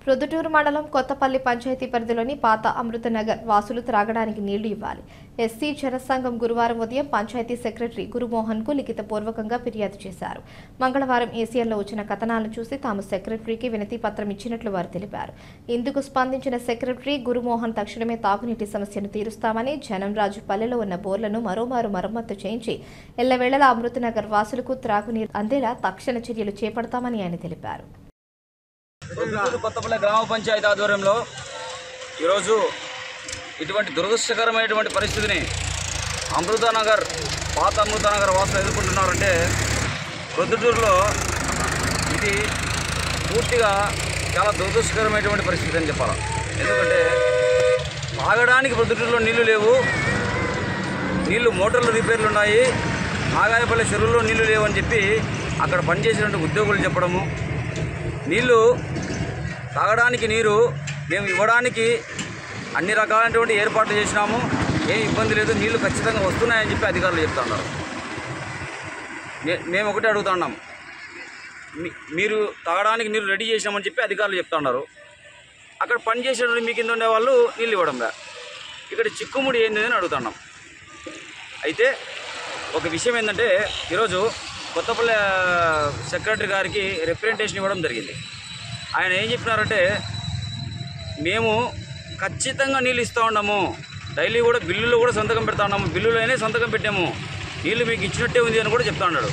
ప్రొద్దుటూరు మండలం కొత్తపల్లి పంచాయతీ పరిధిలోని పాత అమృతనగర్ వాసులు త్రాగడానికి నీళ్లు ఇవ్వాలి. ఎస్సీ జనసంఘం గురువారం ఉదయం పంచాయతీ సెక్రటరీ గురుమోహన్ కు లిఖితపూర్వకంగా ఫిర్యాదు చేశారు. మంగళవారం ఏసీఎల్లో వచ్చిన కథనాలను చూసి తాము సెక్రటరీకి వినతి పత్రం ఇచ్చినట్లు వారు తెలిపారు. ఇందుకు స్పందించిన సెక్రటరీ గురుమోహన్ తక్షణమే తాగునీటి సమస్యను తీరుస్తామని, జనంరాజు పల్లెలో ఉన్న బోర్లను మరోమారు మరమ్మతు చేయించి ఎల్లవేళలా అమృతనగర్ వాసులకు త్రాగునీరు అందేలా తక్షణ చర్యలు చేపడతామని ఆయన తెలిపారు. కొత్తపల్లి గ్రామ పంచాయతీ ఆధ్వర్యంలో ఈరోజు ఇటువంటి దురదృష్టకరమైనటువంటి పరిస్థితిని పాత అమృతనగర్ వాసులు ఎదుర్కొంటున్నారంటే ప్రొద్దుటూరులో ఇది పూర్తిగా చాలా దురదృష్టకరమైనటువంటి పరిస్థితి అని చెప్పాలి. ఎందుకంటే తాగడానికి ప్రొద్దుటూరులో నీళ్లు లేవు, నీళ్లు మోటార్లు రిపేర్లు ఉన్నాయి, నాగాయపల్లి చెరువుల్లో నీళ్లు లేవు అని చెప్పి అక్కడ పనిచేసినటువంటి ఉద్యోగులు చెప్పడము, నీళ్లు తాగడానికి నీరు మేము ఇవ్వడానికి అన్ని రకాలైనటువంటి ఏర్పాట్లు చేసినాము, ఏం ఇబ్బంది లేదు, నీళ్లు ఖచ్చితంగా వస్తున్నాయని చెప్పి అధికారులు చెప్తున్నారు. మేము ఒకటే అడుగుతున్నాం, మీరు తాగడానికి నీరు రెడీ చేసినామని చెప్పి అధికారులు చెప్తున్నారు. అక్కడ పని చేసేటువంటి మీ కింద ఉండే వాళ్ళు నీళ్ళు ఇవ్వడంగా ఇక్కడ చిక్కుముడి ఏంది అని అడుగుతున్నాం. అయితే ఒక విషయం ఏంటంటే ఈరోజు కొత్తపల్లి సెక్రటరీ గారికి రిప్రజెంటేషన్ ఇవ్వడం జరిగింది. ఆయన ఏం చెప్పినారంటే, మేము ఖచ్చితంగా నీళ్ళు ఇస్తూ ఉన్నాము, డైలీ కూడా బిల్లులో కూడా సంతకం పెడతా ఉన్నాము, బిల్లులోనే సంతకం పెట్టాము, నీళ్ళు మీకు ఇచ్చినట్టే ఉంది అని కూడా చెప్తా ఉన్నాడు.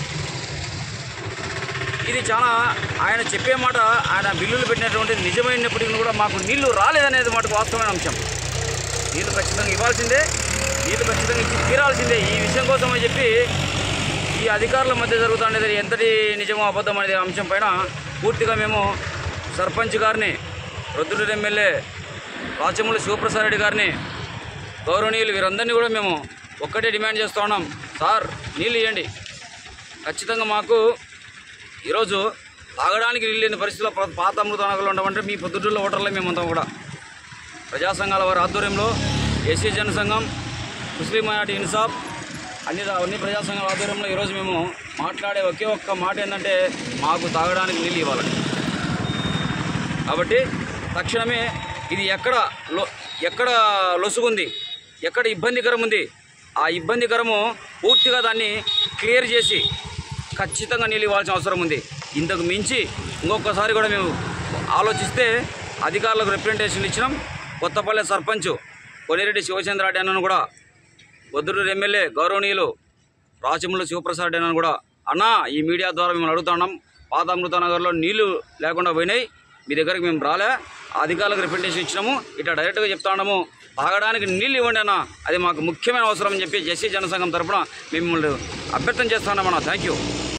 ఇది చాలా ఆయన చెప్పే మాట, ఆయన బిల్లులు పెట్టినటువంటి నిజమైనప్పటికీ కూడా మాకు నీళ్లు రాలేదనేది మటుకు వాస్తవమైన అంశం. నీళ్ళు ఖచ్చితంగా ఇవ్వాల్సిందే, నీళ్ళు ఖచ్చితంగా ఇచ్చి తీరాల్సిందే. ఈ విషయం కోసం అని చెప్పి ఈ అధికారుల మధ్య జరుగుతుండేది ఎంతటి నిజమో అబద్ధం అనే అంశం పైన పూర్తిగా మేము సర్పంచ్ గారిని, ప్రొద్దుటూరు ఎమ్మెల్యే రాచమూలి శివప్రసాద్ రెడ్డి గారిని, గౌరవనీయులు వీరందరినీ కూడా మేము ఒక్కటే డిమాండ్ చేస్తూ ఉన్నాం. సార్ నీళ్ళు ఇవ్వండి, ఖచ్చితంగా మాకు ఈరోజు తాగడానికి నీళ్ళు లేని పరిస్థితుల్లో పాత అమృతనగర్లో ఉండమంటే మీ ప్రొద్దుటూరులో ఓటర్లే మేమంతా కూడా ప్రజా సంఘాల వారి ఆధ్వర్యంలో ఎస్సీ జనసంఘం, ముస్లిం మైనార్టీ ఇన్సాఫ్ అన్ని ప్రజా సంఘాల ఆధ్వర్యంలో ఈరోజు మేము మాట్లాడే ఒకే ఒక్క మాట ఏంటంటే, మాకు తాగడానికి నీళ్ళు ఇవ్వాలని. కాబట్టి తక్షణమే ఇది ఎక్కడ లొసుగుంది, ఎక్కడ ఇబ్బందికరం ఉంది, ఆ ఇబ్బందికరము పూర్తిగా దాన్ని క్లియర్ చేసి ఖచ్చితంగా నీళ్ళు ఇవ్వాల్సిన అవసరం ఉంది. ఇంతకు మించి ఇంకొకసారి కూడా మేము ఆలోచిస్తే అధికారులకు రిప్రజెంటేషన్ ఇచ్చినాం. కొత్తపల్లి సర్పంచ్ కొనిరెడ్డి శివచంద్రారెడ్డి అన్నను కూడా, ప్రొద్దుటూరు ఎమ్మెల్యే గౌరవనీయులు రాచమూలి శివప్రసాద్ రెడ్డి అన్నను కూడా, అన్నా ఈ మీడియా ద్వారా మేము అడుగుతున్నాం, పాత అమృతనగర్లో నీళ్లు లేకుండా పోయినాయి, మీ దగ్గరికి మేము రాలే, అధికారులకు రిప్రజెంటేషన్ ఇచ్చినాము, ఇట్లా డైరెక్ట్గా చెప్తా ఉన్నాము, తాగడానికి నీళ్ళు ఇవ్వండి అన్న, అది మాకు ముఖ్యమైన అవసరం అని చెప్పి ఎస్సీ జనసంఘం తరఫున మిమ్మల్ని అభ్యర్థన చేస్తున్నామన్నా. Thank you.